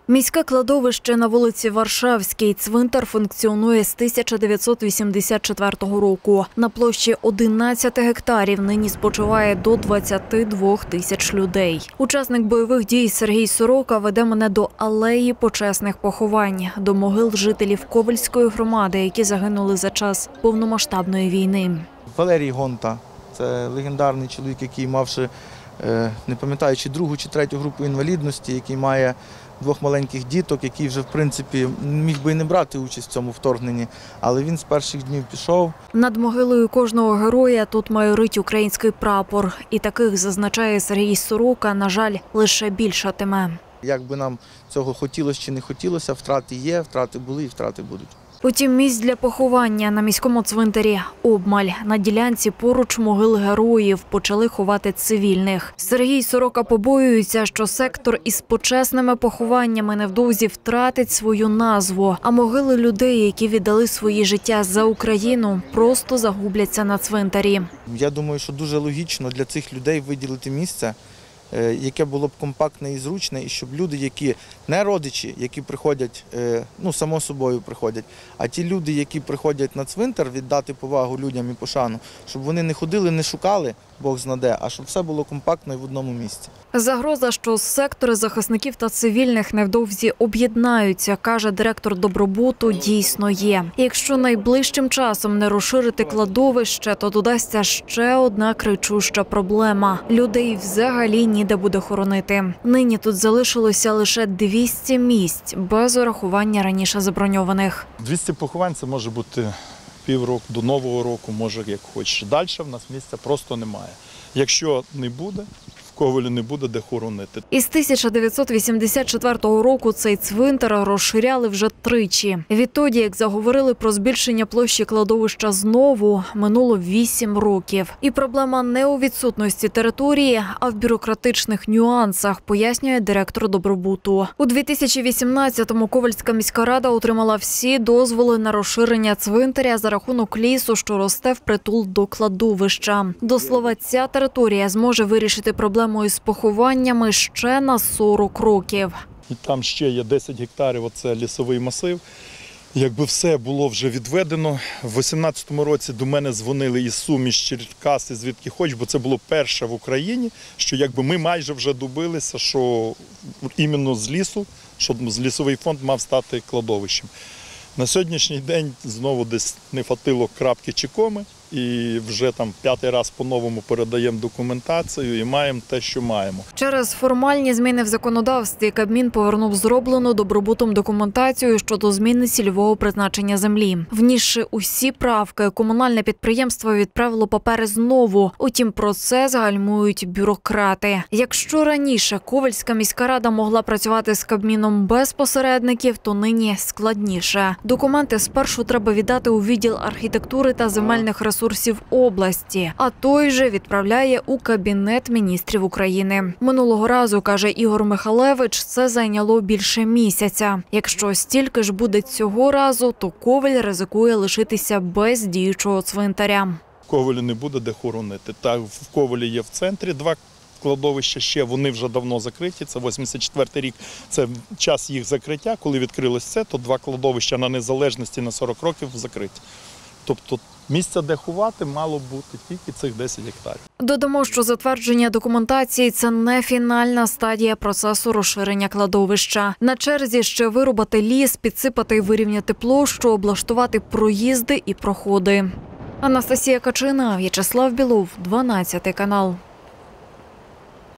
Міське кладовище на вулиці Варшавській. Цвинтар функціонує з 1984 року. На площі 11 гектарів нині спочиває до 22 тисяч людей. Учасник бойових дій Сергій Сорока веде мене до алеї почесних поховань, до могил жителів Ковельської громади, які загинули за час повномасштабної війни. Валерій Гонта – це легендарний чоловік, який мавши, не пам'ятаю, чи другу, чи третю групу інвалідності, який має двох маленьких діток, який вже, в принципі, міг би і не брати участь в цьому вторгненні, але він з перших днів пішов. Над могилою кожного героя тут майорить український прапор. І таких, зазначає Сергій Сорока, на жаль, лише більшатиме. Як би нам цього хотілося чи не хотілося, втрати є, втрати були і втрати будуть. Утім, місць для поховання на міському цвинтарі обмаль. На ділянці поруч могил героїв почали ховати цивільних. Сергій Сорока побоюється, що сектор із почесними похованнями невдовзі втратить свою назву, а могили людей, які віддали свої життя за Україну, просто загубляться на цвинтарі. Я думаю, що дуже логічно для цих людей виділити місце, яке було б компактне і зручне, і щоб люди, які не родичі, які приходять, само собою приходять, а ті люди, які приходять на цвинтар віддати повагу людям і пошану, щоб вони не ходили, не шукали, Бог знаде, а щоб все було компактно і в одному місці. Загроза, що сектори захисників та цивільних невдовзі об'єднаються, каже директор добробуту, дійсно є. І якщо найближчим часом не розширити кладовище, то додасться ще одна кричуща проблема. Людей взагалі ніде буде хоронити. Нині тут залишилося лише 200 місць, без урахування раніше заброньованих. 200 поховань – це може бути півроку, до Нового року, може як хочеш. Далі в нас місця просто немає. Якщо не буде, в Ковелі не буде де хоронити. Із 1984 року цей цвинтар розширяли вже тричі. Відтоді, як заговорили про збільшення площі кладовища знову, минуло 8 років. І проблема не у відсутності території, а в бюрократичних нюансах, пояснює директор добробуту. У 2018-му Ковельська міська рада отримала всі дозволи на розширення цвинтаря за рахунок лісу, що росте впритул до кладовища. До слова, ця територія зможе вирішити проблему із похованнями ще на 40 років. І там ще є 10 гектарів, оце лісовий масив. Якби все було вже відведено, в 2018 році до мене дзвонили із Сум, із Черкас, звідки хоч, бо це було перше в Україні, що якби ми майже вже добилися, що іменно з лісу, щоб лісовий фонд мав стати кладовищем. На сьогоднішній день знову десь не хватило крапки чи коми, і вже там 5-й раз по-новому передаємо документацію і маємо те, що маємо. Через формальні зміни в законодавстві Кабмін повернув зроблену добробутом документацію щодо зміни цільового призначення землі. Внісши усі правки, комунальне підприємство відправило папери знову. Утім, процес гальмують бюрократи. Якщо раніше Ковельська міська рада могла працювати з Кабміном без посередників, то нині складніше. Документи спершу треба віддати у відділ архітектури та земельних ресурсів області, а той же відправляє у Кабінет міністрів України. Минулого разу, каже Ігор Михалевич, це зайняло більше місяця. Якщо стільки ж буде цього разу, то Ковель ризикує лишитися без діючого цвинтаря. В Ковелі не буде де хоронити. Так, в Ковелі є в центрі 2 кладовища ще, вони вже давно закриті, це 84-й рік, це час їх закриття. Коли відкрилось це, то 2 кладовища на Незалежності на 40 років закриті. Тобто місця, де ховати, мало бути тільки цих 10 гектарів. Додамо, що затвердження документації – це не фінальна стадія процесу розширення кладовища. На черзі ще вирубати ліс, підсипати і вирівняти площу, облаштувати проїзди і проходи. Анастасія Качина, В'ячеслав Білов, 12 канал.